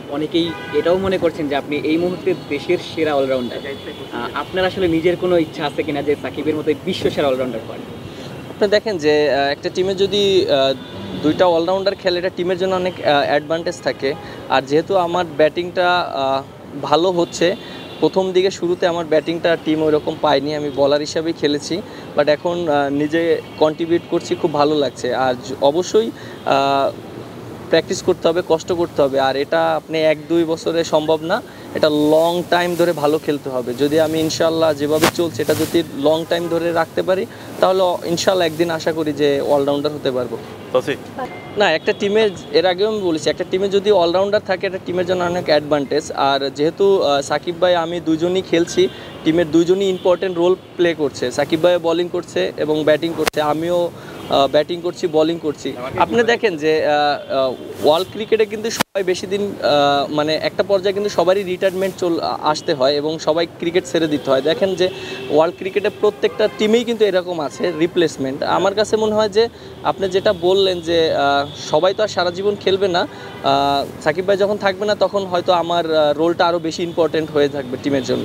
অনেকেই এটাও মনে করছেন যে আপনি এই মুহূর্তে দেশের সেরা অলরাউন্ডার। আপনার আসলে নিজের কোনো ইচ্ছা আছে কিনা যে সাকিবের মতো বিশ্ব সেরা অলরাউন্ডার হওয়ার? আপনি দেখেন যে একটা টিমে যদি দুইটা অলরাউন্ডার খেলে এটা টিমের জন্য অনেক অ্যাডভান্টেজ থাকে। আর যেহেতু আমার ব্যাটিংটা ভালো হচ্ছে, প্রথম দিকে শুরুতে আমার ব্যাটিংটা টিম ওইরকম পায়নি, আমি বলার হিসাবেই খেলেছি। বাট এখন নিজে কন্ট্রিবিউট করছি, খুব ভালো লাগছে। আর অবশ্যই প্র্যাকটিস করতে হবে, কষ্ট করতে হবে। আর এটা আপনি 1-2 বছরে সম্ভব না, এটা লং টাইম ধরে ভালো খেলতে হবে। যদি আমি ইনশাল্লাহ যেভাবে চলছে এটা যদি লং টাইম ধরে রাখতে পারি, তাহলে ইনশাল্লাহ একদিন আশা করি যে অলরাউন্ডার হতে পারবো। না, একটা টিমের, এর আগেও আমি বলেছি, একটা টিমে যদি অলরাউন্ডার থাকে এটা টিমের জন্য অনেক অ্যাডভান্টেজ। আর যেহেতু সাকিব ভাই আমি দুজনই খেলছি, টিমের দুজনই ইম্পর্টেন্ট রোল প্লে করছে। সাকিব ভাই বোলিং করছে এবং ব্যাটিং করছে, আমিও ব্যাটিং করছি, বোলিং করছি। আপনি দেখেন যে ওয়ার্ল্ড ক্রিকেটে কিন্তু সবাই বেশি দিন, মানে একটা পর্যায়ে কিন্তু সবারই রিটায়ারমেন্ট আসতে হয় এবং সবাই ক্রিকেট ছেড়ে দিতে হয়। দেখেন যে ওয়ার্ল্ড ক্রিকেটে প্রত্যেকটা টিমেই কিন্তু এরকম আছে রিপ্লেসমেন্ট। আমার কাছে মনে হয় যে আপনি যেটা বললেন যে সবাই তো আর সারা জীবন খেলবে না, সাকিব ভাই যখন থাকবে না তখন হয়তো আমার রোলটা আরও বেশি ইম্পর্টেন্ট হয়ে থাকবে টিমের জন্য।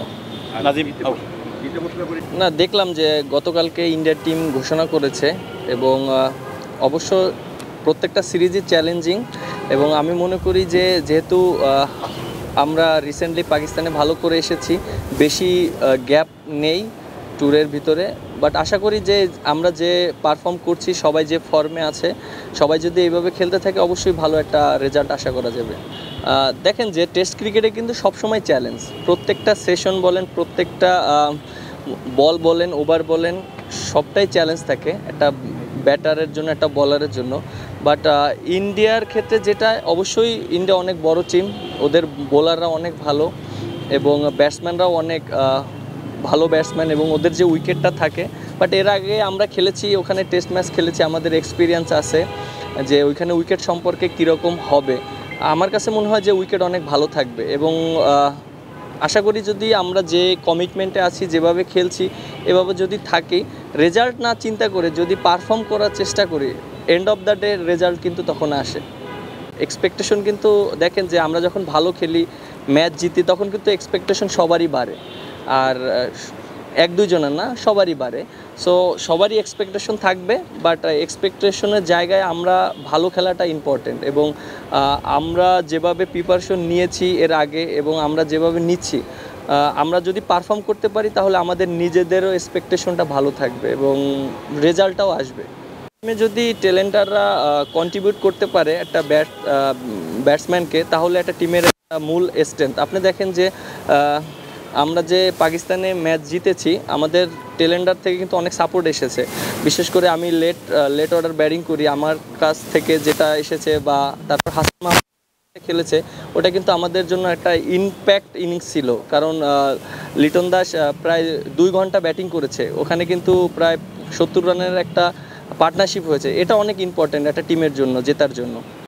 না, দেখলাম যে গতকালকে ইন্ডিয়ার টিম ঘোষণা করেছে এবং অবশ্য প্রত্যেকটা সিরিজই চ্যালেঞ্জিং। এবং আমি মনে করি যে যেহেতু আমরা রিসেন্টলি পাকিস্তানে ভালো করে এসেছি, বেশি গ্যাপ নেই ট্যুরের ভিতরে। বাট আশা করি যে আমরা যে পারফর্ম করছি, সবাই যে ফর্মে আছে, সবাই যদি এইভাবে খেলতে থাকে অবশ্যই ভালো একটা রেজাল্ট আশা করা যাবে। দেখেন যে টেস্ট ক্রিকেটে কিন্তু সবসময় চ্যালেঞ্জ, প্রত্যেকটা সেশন বলেন, প্রত্যেকটা বল বলেন, ওভার বলেন, সবটাই চ্যালেঞ্জ থাকে একটা ব্যাটারের জন্য, একটা বলারের জন্য। বাট ইন্ডিয়ার ক্ষেত্রে যেটা, অবশ্যই ইন্ডিয়া অনেক বড় টিম, ওদের বোলাররা অনেক ভালো এবং ব্যাটসম্যানরাও অনেক ভালো ব্যাটসম্যান এবং ওদের যে উইকেটটা থাকে। বাট এর আগে আমরা খেলেছি, ওখানে টেস্ট ম্যাচ খেলেছি, আমাদের এক্সপিরিয়েন্স আছে যে ওইখানে উইকেট সম্পর্কে কীরকম হবে। আমার কাছে মনে হয় যে উইকেট অনেক ভালো থাকবে এবং আশা করি যদি আমরা যে কমিটমেন্টে আছি, যেভাবে খেলছি, এভাবে যদি থাকি, রেজাল্ট না চিন্তা করে যদি পারফর্ম করার চেষ্টা করি, end of the day result কিন্তু তখন আসে। এক্সপেকটেশন কিন্তু দেখেন যে আমরা যখন ভালো খেলি, ম্যাচ জিতি, তখন কিন্তু এক্সপেকটেশন সবারই বাড়ে। আর 1-2 জনের না, সবারই বাড়ে। সো সবারই এক্সপেকটেশন থাকবে, বাট এক্সপেকটেশনের জায়গায় আমরা ভালো খেলাটা ইম্পর্টেন্ট। এবং আমরা যেভাবে প্রিপারেশন নিয়েছি এর আগে এবং আমরা যেভাবে নিচ্ছি, আমরা যদি পারফর্ম করতে পারি তাহলে আমাদের নিজেদেরও এক্সপেকটেশনটা ভালো থাকবে এবং রেজাল্টটাও আসবে। যদি ট্যালেন্টাররা কন্ট্রিবিউট করতে পারে একটা ব্যাটসম্যানকে, তাহলে একটা টিমের মূল স্ট্রেংথ। আপনি দেখেন যে আমরা যে পাকিস্তানে ম্যাচ জিতেছি, আমাদের ট্যালেন্টার থেকে কিন্তু অনেক সাপোর্ট এসেছে। বিশেষ করে আমি লেট অর্ডার ব্যাটিং করি, আমার কাছ থেকে যেটা এসেছে, বা তারপর হাসান মাহমুদ খেলেছে, ওটা কিন্তু আমাদের জন্য একটা ইম্প্যাক্ট ইনিংস ছিল। কারণ লিটন দাস প্রায় 2 ঘন্টা ব্যাটিং করেছে, ওখানে কিন্তু প্রায় 70 রানের একটা পার্টনারশিপ হয়েছে। এটা অনেক ইম্পর্টেন্ট একটা টিমের জন্য, জেতার জন্য।